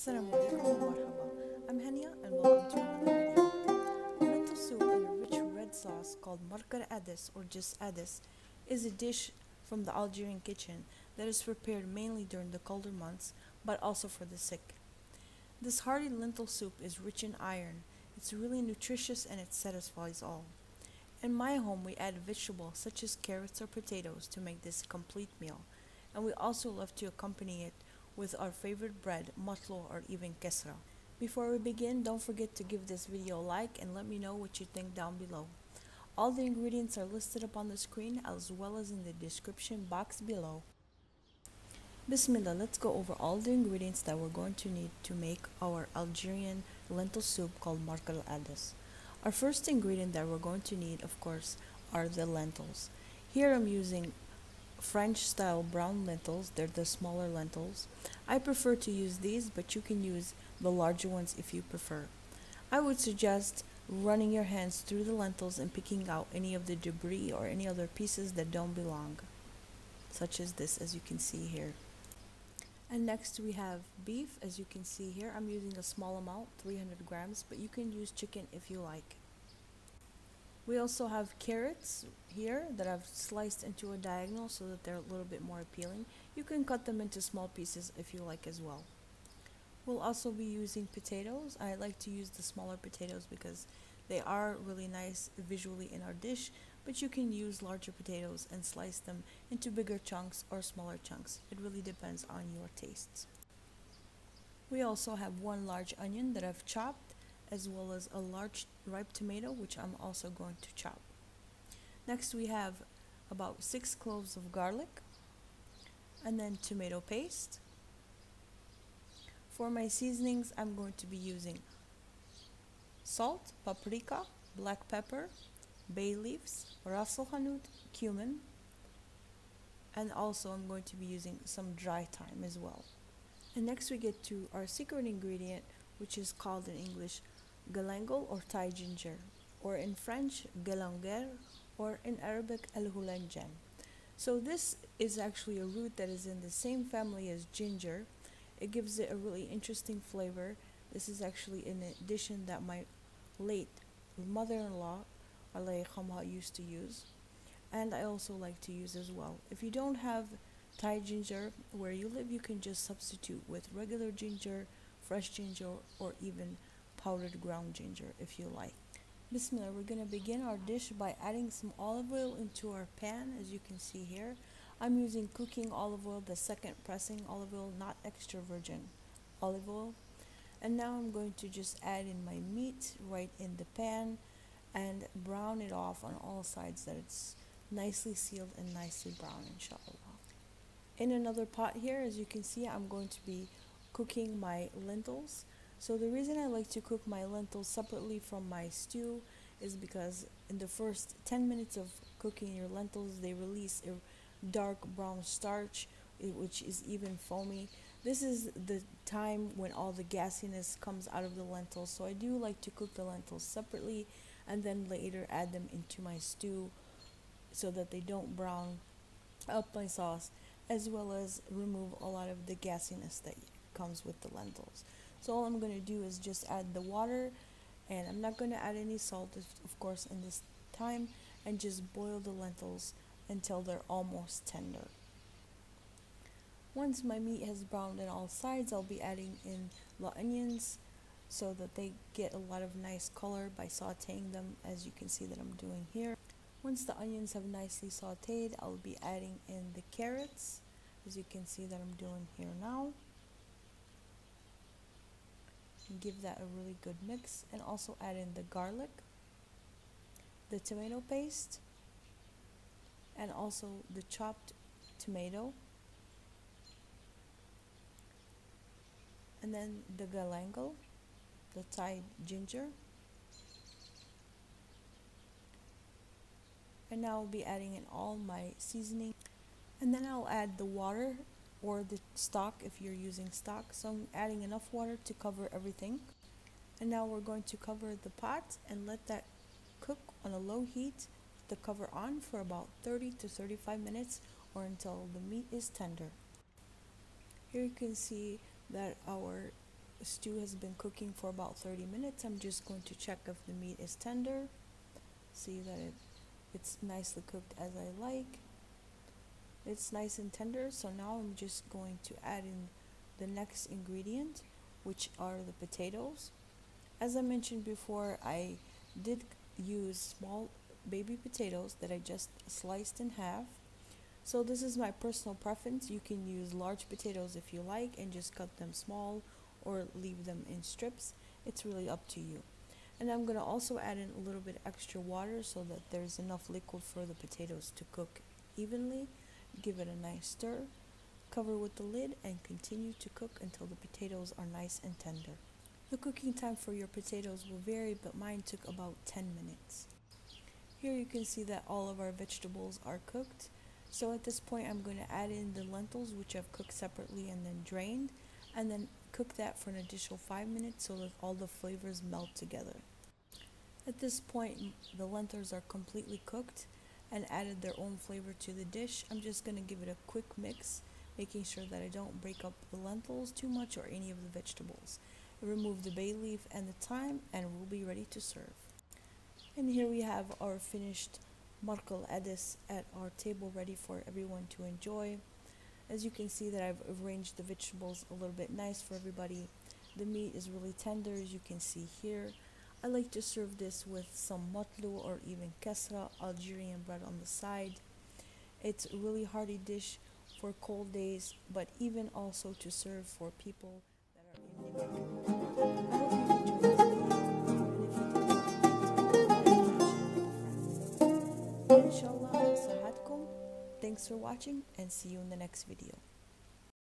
Assalamu alaikum wa marhaba. I'm Hania and welcome to another video. Lentil soup in a rich red sauce called markar adis or just adis is a dish from the Algerian kitchen that is prepared mainly during the colder months but also for the sick. This hearty lentil soup is rich in iron, it's really nutritious and it satisfies all. In my home we add vegetables such as carrots or potatoes to make this a complete meal, and we also love to accompany it with our favorite bread, matlo or even kesra. Before we begin, don't forget to give this video a like and let me know what you think down below. All the ingredients are listed up on the screen as well as in the description box below. Bismillah, let's go over all the ingredients that we're going to need to make our Algerian lentil soup called markal adis. Our first ingredient that we're going to need, of course, are the lentils. Here I'm using French style brown lentils, they're the smaller lentils. I prefer to use these, but you can use the larger ones if you prefer. I would suggest running your hands through the lentils and picking out any of the debris or any other pieces that don't belong, such as this, as you can see here. And next we have beef. As you can see here, I'm using a small amount, 300 grams, but you can use chicken if you like. We also have carrots here that I've sliced into a diagonal so that they're a little bit more appealing. You can cut them into small pieces if you like as well. We'll also be using potatoes. I like to use the smaller potatoes because they are really nice visually in our dish, but you can use larger potatoes and slice them into bigger chunks or smaller chunks. It really depends on your tastes. We also have one large onion that I've chopped, as well as a large ripe tomato, which I'm also going to chop. Next we have about 6 cloves of garlic, and then tomato paste. For my seasonings, I'm going to be using salt, paprika, black pepper, bay leaves, ras el hanout, cumin, and also I'm going to be using some dry thyme as well. And next we get to our secret ingredient, which is called in English galangal or Thai ginger, or in French galanger, or in Arabic al hulanjan. So this is actually a root that is in the same family as ginger. It gives it a really interesting flavor. This is actually an addition that my late mother-in-law Allah yarhamha used to use, and I also like to use as well. If you don't have Thai ginger where you live, you can just substitute with regular ginger, fresh ginger, or even powdered ground ginger if you like. Bismillah, we're going to begin our dish by adding some olive oil into our pan. As you can see here, I'm using cooking olive oil, the second pressing olive oil, not extra virgin olive oil. And now I'm going to just add in my meat right in the pan and brown it off on all sides that it's nicely sealed and nicely brown, inshallah. In another pot here, as you can see, I'm going to be cooking my lentils. So the reason I like to cook my lentils separately from my stew is because in the first 10 minutes of cooking your lentils, they release a dark brown starch, which is even foamy. This is the time when all the gassiness comes out of the lentils. So I do like to cook the lentils separately and then later add them into my stew so that they don't brown up my sauce, as well as remove a lot of the gassiness that comes with the lentils. So all I'm going to do is just add the water, and I'm not going to add any salt of course in this time, and just boil the lentils until they're almost tender. Once my meat has browned on all sides, I'll be adding in the onions so that they get a lot of nice color by sauteing them, as you can see that I'm doing here. Once the onions have nicely sauteed, I'll be adding in the carrots, as you can see that I'm doing here now. And give that a really good mix, and also add in the garlic, the tomato paste, and also the chopped tomato, and then the galangal, the Thai ginger. And now I'll be adding in all my seasoning, and then I'll add the water or the stock if you're using stock. So I'm adding enough water to cover everything. And now we're going to cover the pot and let that cook on a low heat, the cover on, for about 30 to 35 minutes or until the meat is tender. Here you can see that our stew has been cooking for about 30 minutes. I'm just going to check if the meat is tender. See that it's nicely cooked as I like. It's nice and tender, so now I'm just going to add in the next ingredient, which are the potatoes. As I mentioned before, I did use small baby potatoes that I just sliced in half. So this is my personal preference. You can use large potatoes if you like and just cut them small or leave them in strips. It's really up to you. And I'm going to also add in a little bit extra water so that there's enough liquid for the potatoes to cook evenly. Give it a nice stir, cover with the lid, and continue to cook until the potatoes are nice and tender. The cooking time for your potatoes will vary, but mine took about 10 minutes. Here you can see that all of our vegetables are cooked. So at this point I'm going to add in the lentils, which I've cooked separately and then drained, and then cook that for an additional 5 minutes so that all the flavors melt together. At this point the lentils are completely cooked and added their own flavor to the dish. I'm just going to give it a quick mix, making sure that I don't break up the lentils too much or any of the vegetables. Remove the bay leaf and the thyme, and we'll be ready to serve. And here we have our finished marqal adis at our table, ready for everyone to enjoy. As you can see that I've arranged the vegetables a little bit nice for everybody. The meat is really tender, as you can see here. I like to serve this with some matlu or even kesra, Algerian bread, on the side. It's a really hearty dish for cold days, but even also to serve for people that are in need. I hope you enjoyed this video, and if you did, like and share with a friend. Inshallah, sahatkum. Thanks for watching, and see you in the next video.